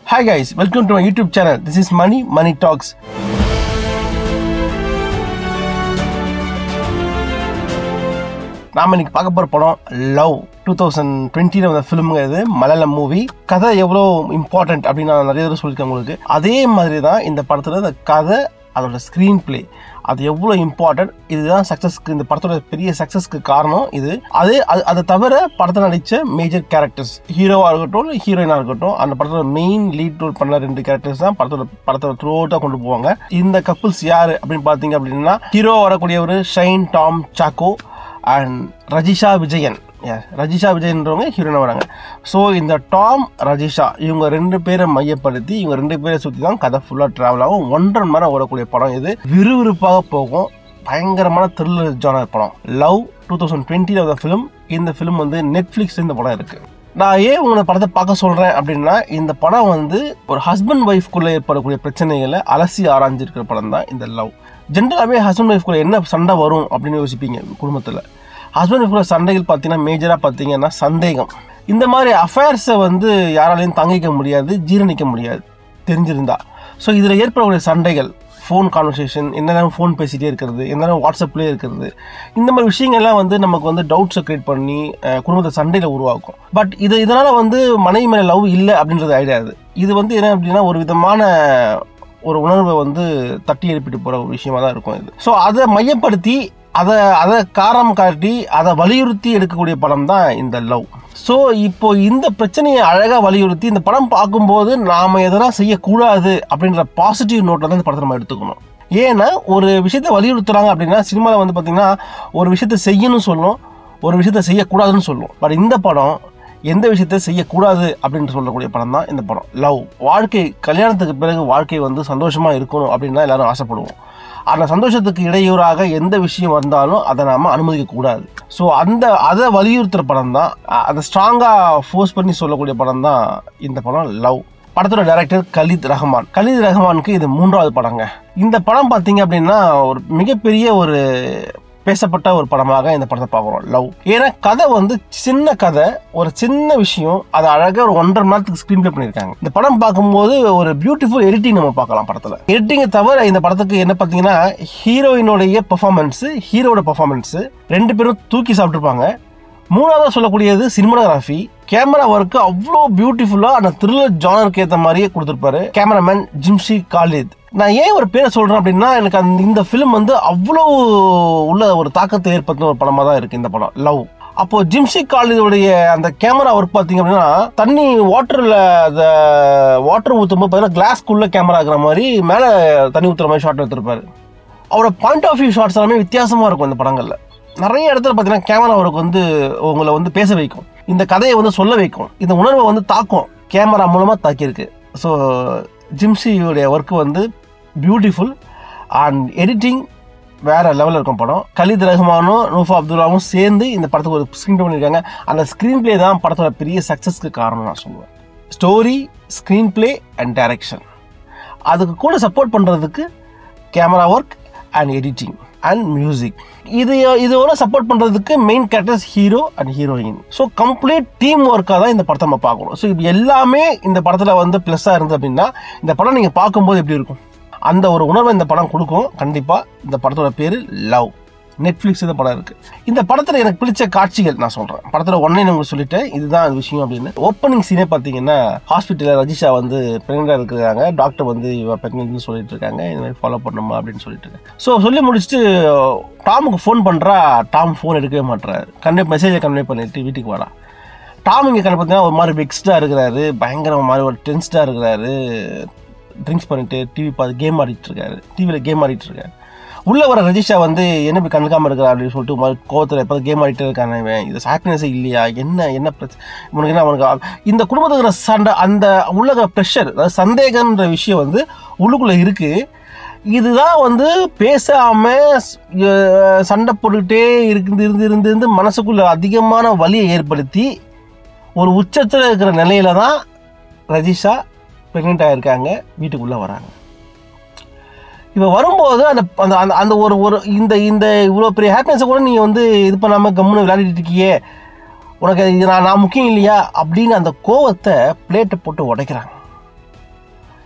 Hi guys, welcome to my YouTube channel. This is Money Talks. நாம இன்னைக்கு பார்க்க போற படம் லவ் 2020 வந்த ஃபிலிமுங்க. இது மலையாளம் மூவி. கதை எவ்வளோ இம்பார்ட்டன்ட் அப்படின்னு நான் நிறைய தடவை சொல்லியிருக்கேன் உங்களுக்கு. அதே மாதிரி தான் இந்த படத்தில் இந்த கதை, அதோட ஸ்க்ரீன் பிளே அது எவ்வளோ இம்பார்ட்டன்ட். இதுதான் சக்ஸஸ்க்கு, இந்த படத்தோட பெரிய சக்ஸஸ்க்கு காரணம் இது. அதை தவிர படத்தில் நடித்த மேஜர் கேரக்டர்ஸ், ஹீரோவாக இருக்கட்டும் ஹீரோயினாக இருக்கட்டும், அந்த படத்தோட மெயின் லீட் ரோல் பண்ண 2 கேரக்டர்ஸ் தான் படத்தோட த்ரூ அவுட்டாக கொண்டு போவாங்க. இந்த கப்புள்ஸ் யார் அப்படின்னு பார்த்தீங்க அப்படின்னா, ஹீரோ வரக்கூடிய ஒரு ஷைன் டாம் சாக்கோ அண்ட் ரஜிஷா விஜயன். ரஜிஷா விஜயன்றவங்க ஹீரோயினா வராங்க. ஸோ இந்த டாம் ரஜிஷா இவங்க 2 பேரை மையப்படுத்தி இவங்க 2 பேரை சுற்றி தான் கதை ஃபுல்லாக ட்ராவல் ஆகும். 1.5 மணி நேரம் ஓடக்கூடிய படம் இது. விறுவிறுப்பாக போகும். பயங்கரமான த்ரில்லர் ஜானர் படம் லவ் 2020 வந்த ஃபிலிம். இந்த ஃபிலிம் வந்து நெட்ஃப்ளிக்ஸ் இந்த படம் இருக்கு. நான் ஏன் உங்களை படத்தை பார்க்க சொல்கிறேன் அப்படின்னா, இந்த படம் வந்து ஒரு ஹஸ்பண்ட் ஒய்ஃப்குள்ளே ஏற்படக்கூடிய பிரச்சனைகளை அலசி ஆராய்ஞ்சிருக்கிற படம் தான் இந்த லவ். ஜென்ரலாகவே ஹஸ்பண்ட் ஒய்ஃப்குள்ளே என்ன சண்டை வரும் அப்படின்னு யோசிப்பீங்க. குடும்பத்தில் ஹஸ்பண்ட் ஒய்ஃப்குள்ள சண்டைகள் பார்த்தீங்கன்னா மேஜராக பார்த்தீங்கன்னா சந்தேகம். இந்த மாதிரி அஃபேர்ஸை வந்து யாராலையும் தாங்கிக்க முடியாது, ஜீரணிக்க முடியாது தெரிஞ்சிருந்தா. ஸோ இதில் ஏற்படக்கூடிய சண்டைகள், ஃபோன் கான்வர்சேஷன், என்ன நேரம் ஃபோன் பேசிகிட்டே இருக்கிறது, என்ன நேரம் வாட்ஸ்அப்லேயே இருக்கிறது, இந்த மாதிரி விஷயங்கள்லாம் வந்து நமக்கு வந்து டவுட்ஸை க்ரியேட் பண்ணி குடும்பத்தை சண்டையில் உருவாக்கும். பட் இதனால் வந்து மனைவி மேலே லவ் இல்லை அப்படின்றது ஆகிடாது. இது வந்து என்ன அப்படின்னா ஒரு விதமான ஒரு உணர்வை வந்து தட்டி எழுப்பிட்டு போகிற ஒரு விஷயமா தான் இருக்கும் இது. ஸோ அதை மையப்படுத்தி அதை காரணம் காட்டி அதை வலியுறுத்தி எடுக்கக்கூடிய படம் தான் இந்த லவ். ஸோ இப்போ இந்த பிரச்சனையை அழகாக வலியுறுத்தி இந்த படம் பார்க்கும்போது நாம் எதெல்லாம் செய்யக்கூடாது அப்படின்ற பாசிட்டிவ் நோட்டில் தான் இந்த படத்தை நம்ம எடுத்துக்கணும். ஏன்னா ஒரு விஷயத்தை வலியுறுத்துறாங்க அப்படின்னா, சினிமாவில் வந்து பார்த்திங்கன்னா ஒரு விஷயத்தை செய்யணும்னு சொல்லும், ஒரு விஷயத்தை செய்யக்கூடாதுன்னு சொல்லும். பட் இந்த படம் எந்த விஷயத்தை செய்யக்கூடாது அப்படின்னு சொல்லக்கூடிய படம் தான் இந்த படம் லவ். வாழ்க்கை, கல்யாணத்துக்கு பிறகு வாழ்க்கை வந்து சந்தோஷமாக இருக்கணும் அப்படின்னு தான் எல்லாரும் ஆசைப்படுவோம். அந்த சந்தோஷத்துக்கு இடையூறாக எந்த விஷயம் வந்தாலும் அதை நாம் அனுமதிக்கக்கூடாது. ஸோ அதை வலியுறுத்துகிற படம் தான், அதை ஸ்ட்ராங்காக ஃபோர்ஸ் பண்ணி சொல்லக்கூடிய படம் தான் இந்த படம் லவ். படத்தோட டைரக்டர் கலீத் ரஹ்மானுக்கு இது 3வது படங்க. இந்த படம் பார்த்தீங்க அப்படின்னா ஒரு மிகப்பெரிய ஒரு பேசப்பட்ட ஒரு படமாக இந்த படத்தை பார்க்குறோம் லவ். ஏன்னா கதை வந்து சின்ன கதை, ஒரு சின்ன விஷயம், அதை அழகாக ஒரு 1.5 மணி நேரத்துக்கு ஸ்க்ரீன் பிளே பண்ணியிருக்காங்க. இந்த படம் பார்க்கும்போது ஒரு பியூட்டிஃபுல் எடிட்டிங் நம்ம பார்க்கலாம் படத்தில். எடிட்டிங்கை தவிர இந்த படத்துக்கு என்ன பார்த்தீங்கன்னா, ஹீரோயினுடைய பெர்ஃபார்மன்ஸு, ஹீரோட பெர்ஃபார்மன்ஸு 2 பேரும் தூக்கி சாப்பிட்ருப்பாங்க. 3வது சொல்லக்கூடியது சினிமாட்டோகிராஃபி, கேமரா ஒர்க்கு அவ்வளோ பியூட்டிஃபுல்லாக அந்த த்ரில்லர் ஜானருக்கு ஏற்ற மாதிரியே கொடுத்துருப்பாரு கேமராமேன் ஜிம்ஷி காலித். நான் ஏன் ஒரு பேரை சொல்கிறேன் அப்படின்னா, எனக்கு இந்த ஃபிலிம் வந்து அவ்வளோ உள்ள ஒரு தாக்கத்தை ஏற்படுத்தின ஒரு படமாக தான் இருக்குது இந்த படம் லவ். அப்போது ஜிம்ஷி காலிதோடைய அந்த கேமரா ஒர்க் பார்த்தீங்க அப்படின்னா, தண்ணி வாட்டரில் அந்த வாட்டர் ஊற்றும்போது பார்த்தீங்கன்னா கிளாஸ்க்குள்ளே கேமரா இருக்கிற மாதிரி மேலே தண்ணி ஊற்றுற மாதிரி ஷாட் எடுத்துருப்பாரு. அவரோட பாயிண்ட் ஆஃப் வியூ ஷாட்ஸ் எல்லாமே வித்தியாசமாக இருக்கும் இந்த படங்களில். நிறைய இடத்துல பார்த்தீங்கன்னா கேமரா ஒர்க் வந்து உங்களை வந்து பேச வைக்கும், இந்த கதையை வந்து சொல்ல வைக்கும், இந்த உணர்வை வந்து தாக்கும், கேமரா மூலமாக தாக்கியிருக்கு. ஸோ ஜிம்ஷியோடைய ஒர்க்கு வந்து பியூட்டிஃபுல் அண்ட் எடிட்டிங் வேற லெவலில் இருக்கும் படம். கலீத் ரஹ்மானும் நூஃபா அப்துல்லாவும் சேர்ந்து இந்த படத்துக்கு ஒரு ஸ்க்ரீன் பிளே பண்ணியிருக்காங்க. அந்த ஸ்க்ரீன் பிளே தான் படத்தோட பெரிய சக்ஸஸ்க்கு காரணம் நான் சொல்லுவேன். Story, screenplay and direction, அதுக்கு கூட சப்போர்ட் பண்ணுறதுக்கு camera work and editing and music, இதோட சப்போர்ட் பண்ணுறதுக்கு main characters hero and heroine. So complete team ஒர்க்காக தான் இந்த படத்தை நம்ம பார்க்கணும். ஸோ இது எல்லாமே இந்த படத்தில் வந்து ப்ளஸ்ஸாக இருந்தது அப்படின்னா, இந்த படம் நீங்கள் பார்க்கும்போது எப்படி இருக்கும், அந்த ஒரு உணர்வை இந்த படம் கொடுக்கும். கண்டிப்பாக இந்த படத்தோட பேர் லவ். நெட்ஃப்ளிக்ஸ் இந்த படம் இருக்குது. இந்த படத்தில் எனக்கு பிடிச்ச காட்சிகள் நான் சொல்கிறேன். படத்தில் ஒன்லைன் உங்களுக்கு சொல்லிட்டேன், இதுதான் அது விஷயம் அப்படின்னு. ஓப்பனிங் சீனே பார்த்தீங்கன்னா, ஹாஸ்பிட்டலில் ரஜிஷா வந்து ப்ரெக்னெண்ட்டாக இருக்கிறாங்க. டாக்டர் வந்து இவ ப்ரெக்னென்ட்னு சொல்லிட்டு இருக்காங்க, இந்த மாதிரி ஃபாலோ பண்ணணுமா அப்படின்னு சொல்லிட்டு இருக்காங்க. ஸோ சொல்லி முடிச்சுட்டு டாமுக்கு ஃபோன் பண்ணுறா. டாம் ஃபோன் எடுக்கவே மாட்டுறாரு. மெசேஜை கன்வே பண்ணிட்டு வீட்டுக்கு வரா. டாம் இங்கே பார்த்தீங்கன்னா ஒரு மாதிரி வெக்ஸ்டாக இருக்கிறாரு, பயங்கர மாதிரி ஒரு டென்ஸ்டாக இருக்கிறாரு. ட்ரிங்க்ஸ் பண்ணிட்டு டிவி பார்த்து டிவியில் கேம் ஆடிட்டு இருக்காரு. உள்ளே வர ரஜிஷா வந்து என்ன இப்படி கண்டுக்காமல் இருக்கிறா அப்படின்னு சொல்லிட்டு கோவத்தில் எப்போ கேம் ஆடிட்டு இருக்கானே, இது ஹாப்பினஸே இல்லையா, என்ன பிரச்சனை உனக்கு, என்ன அவனுக்கு இந்த குடும்பத்தில் இருக்கிற சண்டை, அந்த உள்ள ப்ரெஷர், அதாவது சந்தேகன்ற விஷயம் வந்து உள்ளுக்குள்ளே இருக்குது. இதுதான் வந்து பேசாமல் சண்டை போட்டுக்கிட்டே இருந்து மனசுக்குள்ளே அதிகமான வலியை ஏற்படுத்தி ஒரு உச்சத்தில் இருக்கிற நிலையில தான் ரஜிஷா ப்ரெக்னென்ட் ஆகியிருக்காங்க. வீட்டுக்குள்ளே வராங்க. இப்போ வரும்போது அந்த அந்த அந்த ஒரு ஒரு இந்த இந்த இவ்வளோ பெரிய ஹாப்பினஸை கூட நீங்கள் வந்து இது பண்ணாமல் கம்முன்னு விளையாடிட்டு இருக்கியே, உனக்கு இது நான் முக்கியம் இல்லையா அப்படின்னு அந்த கோவத்தை பிளேட்டை போட்டு உடைக்கிறாங்க.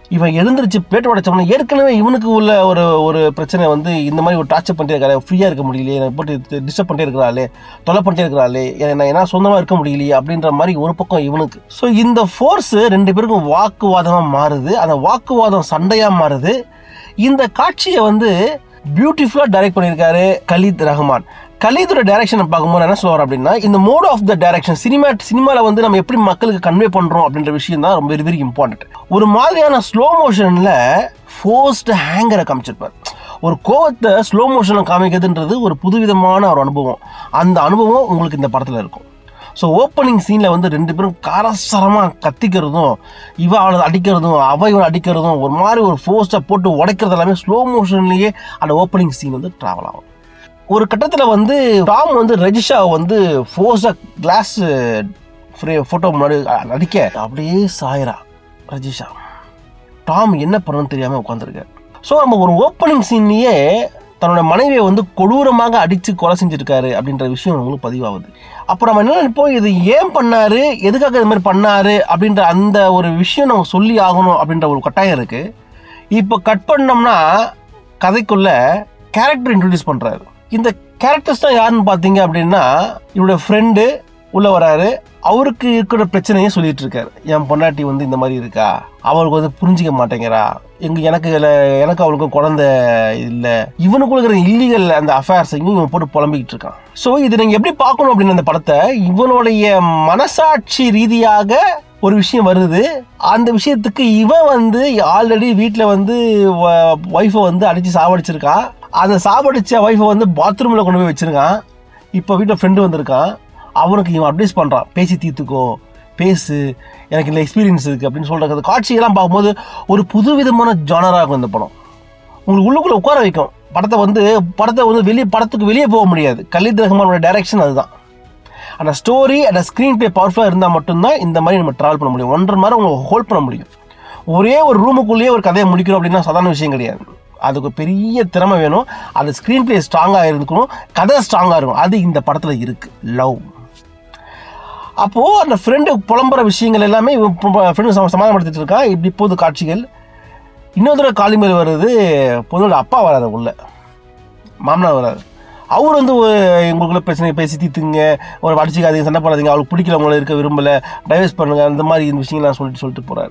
இவன் எழுந்திருச்சு பிளேட் உடைச்சோம்னா ஏற்கனவே இவனுக்கு உள்ள ஒரு பிரச்சனை வந்து இந்த மாதிரி ஒரு டார்ச்சர் பண்ணிட்டே இருக்காரு, ஃப்ரீயாக இருக்க முடியலையே, எனக்கு போட்டு டிஸ்டர்ப் பண்ணிட்டே இருக்கிறாளே, தொலை பண்ணிட்டே இருக்கிறாளே, நான் என்ன சொந்தமாக இருக்க முடியலையே அப்படின்ற மாதிரி ஒரு பக்கம் இவனுக்கு. ஸோ இந்த ஃபோர்ஸ் ரெண்டு பேருக்கும் வாக்குவாதமாக மாறுது, அந்த வாக்குவாதம் சண்டையாக மாறுது. இந்த காட்சியை வந்து பியூட்டிஃபுல்லாக டைரக்ட் பண்ணியிருக்காரு கலீத் ரஹ்மான். கலீதோட டைரக்ஷனை பார்க்கும்போது என்ன சொல்லுவார் அப்படின்னா, இந்த மோட் ஆஃப் த டைரக்ஷன் சினிமாவில் வந்து நம்ம எப்படி மக்களுக்கு கன்வே பண்ணுறோம் அப்படின்ற விஷயம் தான் ரொம்ப வெரி இம்பார்ட்டன்ட். ஒரு மாதிரியான ஸ்லோ மோஷனில் ஃபோர்ஸ்டு ஹேங்கரை காமிச்சிருப்பார். ஒரு கோவத்தை ஸ்லோ மோஷனில் காமிக்கிறதுன்றது ஒரு புதுவிதமான ஒரு அனுபவம். அந்த அனுபவம் உங்களுக்கு இந்த படத்தில் இருக்கும். ஸோ ஓப்பனிங் சீனில் வந்து ரெண்டு பேரும் காரசாரமாக கத்திக்கிறதும், இவன் அவளை அடிக்கிறதும், இவன் அடிக்கிறதும், ஒரு மாதிரி ஒரு ஃபோர்ஸை போட்டு உடைக்கிறது எல்லாமே ஸ்லோ மோஷன்லேயே அந்த ஓப்பனிங் சீன் வந்து ட்ராவல் ஆகும். ஒரு கட்டத்தில் வந்து டாம் வந்து ரஜிஷா வந்து ஃபோர்ஸாக கிளாஸ் ஃபோட்டோ முன்னாடி அடிக்க அப்படியே சாயிரா ரஜிஷா. டாம் என்ன பண்ணணும்னு தெரியாமல் உட்காந்துருக்காரு. ஸோ நம்ம ஒரு ஓப்பனிங் சீன்லேயே தன்னோட மனைவியை வந்து கொடூரமாக அடித்து கொலை செஞ்சுருக்காரு அப்படின்ற விஷயம் உங்களுக்கு பதிவாகுது. அப்புறம் நம்ம என்ன நினைப்போம், இது ஏன் பண்ணாரு, எதுக்காக இது மாதிரி பண்ணாரு அப்படின்ற அந்த ஒரு விஷயம் நம்ம சொல்லி ஆகணும் அப்படின்ற ஒரு கட்டாயம் இருக்குது. இப்போ கட் பண்ணோம்னா கதைக்குள்ள கேரக்டர் இன்ட்ரடியூஸ் பண்ணுறாரு. இந்த கேரக்டர்ஸ் தான் யாருன்னு பார்த்தீங்க அப்படின்னா, இவருடைய ஃப்ரெண்டு உள்ளே வராரு. அவருக்கு இருக்கிற பிரச்சனையும் சொல்லிட்டு இருக்காரு. என் பொண்டாட்டி வந்து இந்த மாதிரி இருக்கா, அவருக்கு வந்து புரிஞ்சிக்க மாட்டேங்கிறா, எனக்கு அவளுக்கும் குழந்தை இல்லை, இவனுக்குள்ள இருக்கிற இல்லீகல் அந்த அஃபேர்ஸையும் இவன் போட்டு புலம்பிக்கிட்டு இருக்கான். ஸோ இது நீங்கள் எப்படி பார்க்கணும் அப்படின்னு அந்த படத்தை, இவனுடைய மனசாட்சி ரீதியாக ஒரு விஷயம் வருது. அந்த விஷயத்துக்கு இவன் வந்து ஆல்ரெடி வீட்டில் வந்து ஒய்ஃபை வந்து அடித்து சாவடிச்சிருக்கான். அதை சாவடிச்ச ஒய்ஃபை வந்து பாத்ரூமில் கொண்டு போய் வச்சிருக்கான். இப்போ வீட்டில் ஃப்ரெண்டு வந்திருக்கான், அவனுக்கு இவன் அட்வைஸ் பண்ணுறான், பேசி தீர்த்துக்கோ, பேசு, எனக்கு இந்த எக்ஸ்பீரியன்ஸ் இருக்குது அப்படின்னு சொல்கிற காட்சியெல்லாம் பார்க்கும்போது ஒரு புது விதமான ஜானராக இருக்கும் இந்த படம். உங்களுக்கு உள்ளுக்குள்ளே உட்கார வைக்கும். படத்துக்கு வந்து படத்துக்கு வெளியே போக முடியாது. கலீத் ரஹ்மானோட டைரக்ஷன் அதுதான். அந்த ஸ்டோரி அந்த ஸ்க்ரீன் பிளே பவர்ஃபுல்லாக இருந்தால் மட்டும்தான் இந்த மாதிரி நம்ம ட்ராவல் பண்ண முடியும். 1.5 மணி நேரம் உங்களை ஹோல்ட் பண்ண முடியும். ஒரே ஒரு ரூமுக்குள்ளேயே ஒரு கதையை முடிக்கிறோம் அப்படின்னா சாதாரண விஷயம் கிடையாது. அதுக்கு பெரிய திறமை வேணும். அது ஸ்க்ரீன் பிளே ஸ்ட்ராங்காக இருக்கணும், கதை ஸ்ட்ராங்காக இருக்கும். அது இந்த படத்தில் இருக்குது. லவ். அப்போது அந்த ஃப்ரெண்டு புலம்புற விஷயங்கள் எல்லாமே ஃப்ரெண்டு சமாதானப்படுத்திட்டு இருக்கான். இப்படி போது காட்சிகள். இன்னொரு தடவை காலிமேல் வருது, பொண்ணோட அப்பா வராது, உள்ள மாமனார் வராது. அவர் வந்து எங்களுக்குள்ள பிரச்சனை பேசி தீர்த்துங்க, ஒரு அடிச்சுக்காதீங்க, சண்டை போடாதீங்க, அவளுக்கு பிடிக்கல, உங்களை இருக்க விரும்பலை, டைவர்ஸ் பண்ணுங்க, அந்த மாதிரி இந்த விஷயங்கள்லாம் சொல்லிட்டு போகிறாரு.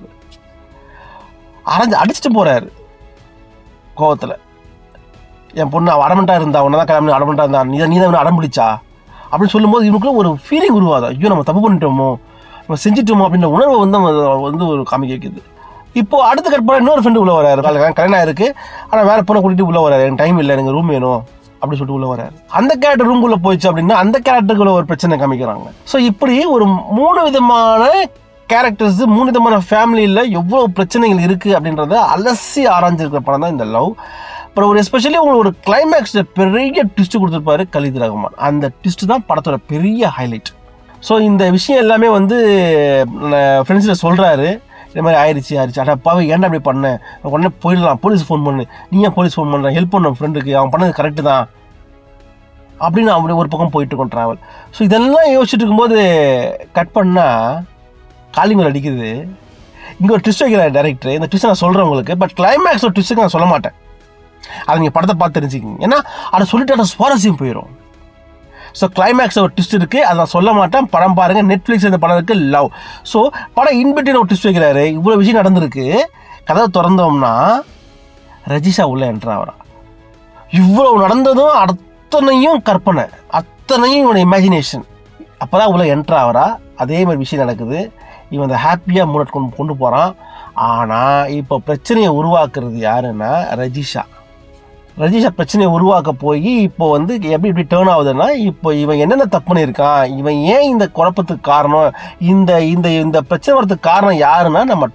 அடிச்சுட்டு போகிறாரு கோவத்தில். என் பொண்ணு அவள் அடமெண்ட்டாக இருந்தா, உன்னை தான் கிளம்பி அடமெண்ட்டாக இருந்தா, நீ தான் அடம்பிடிச்சா அப்படின்னு சொல்லும்போது இவனுக்குள்ள ஒரு ஃபீலிங் உருவாதா, ஐயோ நம்ம தப்பு பண்ணிட்டோமோ, நம்ம செஞ்சுட்டோமோ அப்படின்ற உணர்வை வந்து ஒரு காமிக்க வைக்குது. இப்போது அடுத்த கட்பாடு இன்னொரு ஃப்ரெண்டு உள்ளே வராரு. கல்யாணம் இருக்குது, ஆனால் வேறு பொண்ணை கூட்டிகிட்டு உள்ளே வராரு. எனக்கு டைம் இல்லை, எனக்கு ரூம் வேணும் அப்படின்னு சொல்லிட்டு உள்ளே வராரு. அந்த கேரக்டர் ரூம்குள்ளே போயிடுச்சு அப்படின்னா அந்த கேரக்டருக்குள்ள ஒரு பிரச்சனை காமிக்கிறாங்க. ஸோ இப்படி ஒரு 3 விதமான கேரக்டர்ஸ், 3 விதமான ஃபேமிலியில் எவ்வளோ பிரச்சனைகள் இருக்குது அப்படின்றத அலசி ஆராய்ஞ்சிருக்கிற படம் தான் இந்த லவ். அப்புறம் ஒரு எஸ்பெஷலி உங்களுக்கு ஒரு கிளைமேக்ஸில் பெரிய ட்விஸ்ட்டு கொடுத்துருப்பாரு கலீத் ரஹ்மான். அந்த ட்விஸ்ட்டு தான் படத்தோட பெரிய ஹைலைட். ஸோ இந்த விஷயம் எல்லாமே வந்து ஃப்ரெண்ட்ஸில் சொல்கிறாரு, இந்த மாதிரி ஆயிடுச்சு. அப்பாவே ஏன்டா அப்படி பண்ணேன், உடனே போயிடலாம், போலீஸ் ஃபோன் பண்ணு, நீ ஏன் போலீஸ் ஃபோன் பண்ணுறேன், ஹெல்ப் பண்ண ஃப்ரெண்டுக்கு, அவன் பண்ணது கரெக்டு தான் அப்படின்னு அப்படி ஒரு பக்கம் போயிட்டு இருக்கோம் ட்ராவல். ஸோ இதெல்லாம் யோசிச்சுட்டு இருக்கும்போது கட் பண்ணால் காலிமேல் அடிக்குது. இங்கே ஒரு ட்விஸ்ட் வைக்கிறார் டைரக்டர். இந்த ட்விஸ்ட் நான் சொல்கிறேன் உங்களுக்கு, பட் கிளைமேக்ஸ் ஒரு ட்விஸ்ட்டுக்கு நான் சொல்ல மாட்டேன். அதை நீங்கள் படத்தை பார்த்து தெரிஞ்சுக்கிங்க, ஏன்னா அதை சொல்லிட்டு அந்த சுவாரஸ்யம் போயிடும். ஸோ கிளைமேக்ஸ் ஒரு ட்விஸ்ட் இருக்குது, அதை நான் சொல்ல மாட்டேன். படம் பாருங்கள், நெட்ஃப்ளிக்ஸ் இந்த படம் இருக்குது, லவ். ஸோ படம் இன்பிட்வீன் ஒரு ட்விஸ்ட் வைக்கிறாரு. இவ்வளோ விஷயம் நடந்திருக்கு. கதை திறந்தோம்னா ரஜிஷா உள்ள என்ட்ரு ஆகிறா. இவ்வளோ நடந்ததும் அத்தனையும் கற்பனை, அத்தனையும் இவனோட இமேஜினேஷன். அப்போ தான் உள்ள என்ட்ரு ஆகிறா. அதே மாதிரி விஷயம் நடக்குது. இவன் அந்த ஹாப்பியாக மூணு கொண்டு போகிறான். ஆனால் இப்போ பிரச்சனையை உருவாக்குறது யாருன்னா ரஜிஷா பிரச்சனையை உருவாக்க போய் இப்போ வந்து எப்படி டேர்ன் ஆகுதுன்னா, இப்போ இவன் என்னென்ன தப்பு பண்ணியிருக்கான், இவன் ஏன் இந்த குழப்பத்துக்கு காரணம், இந்த இந்த இந்த பிரச்சனை வரதுக்கு காரணம் யாருன்னா நம்ம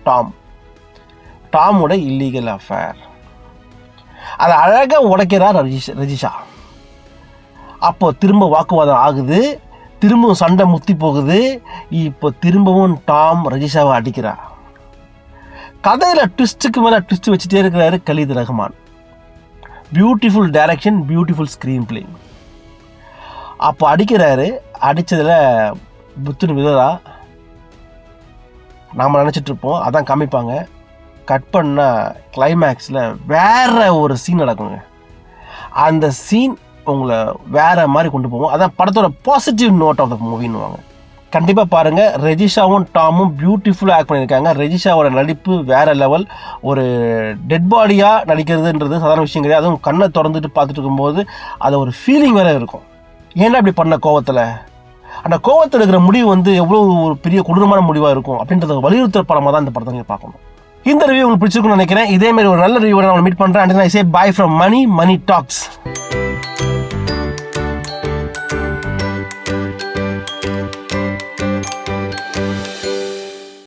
டாமோட இல்லீகல் அஃபேர். அதை அழகாக உடைக்கிறார் ரஜிஷா. அப்போ திரும்ப வாக்குவாதம் ஆகுது, திரும்பவும் சண்டை முத்தி போகுது. இப்போ திரும்பவும் டாம் ரஜிஷாவை அடிக்கிறார். கதையில் ட்விஸ்ட்டுக்கு மேலே ட்விஸ்ட் வச்சுட்டே இருக்கிறாரு Khalid Rahman. Beautiful direction, beautiful screenplay. அப்போ அடிக்கிறாரு. அடித்ததில் புத்துன்னு விதரா நாம் நினச்சிட்ருப்போம், அதான் காமிப்பாங்க. கட் பண்ணால் கிளைமேக்ஸில் வேற ஒரு சீன் நடக்குங்க. அந்த சீன் உங்களை வேற மாதிரி கொண்டு போவோம். அதான் படத்தோட பாசிட்டிவ் நோட் ஆஃப் த மூவின்னுவாங்க. கண்டிப்பாக பாருங்கள். ரெஜிஷாவும் டாமும் பியூட்டிஃபுல்லாக ஆக்ட் பண்ணியிருக்காங்க. ரெஜிஷாவோட நடிப்பு வேற லெவல். ஒரு டெட் பாடியாக நடிக்கிறதுன்றது சாதாரண விஷயம் கிடையாது. அதுவும் கண்ணை திறந்துட்டு பார்த்துட்டு இருக்கும்போது அது ஒரு ஃபீலிங் வேற இருக்கும். ஏன்னா இப்படி பண்ண கோவத்தில், அந்த கோவத்தில் இருக்கிற முடிவு எவ்வளோ ஒரு பெரிய கொடூரமான முடிவாக இருக்கும் அப்படின்றத வலியுறுத்துற படமாக தான் இந்த படத்தை நீங்கள் பார்க்கணும். இந்த ரிவ்யூ உங்களுக்கு பிடிச்சிருக்குன்னு நினைக்கிறேன். இதே மாதிரி ஒரு நல்ல ரிவ்யூ நான் மீட் பண்ணுறேன். And I say bye from Mani tax.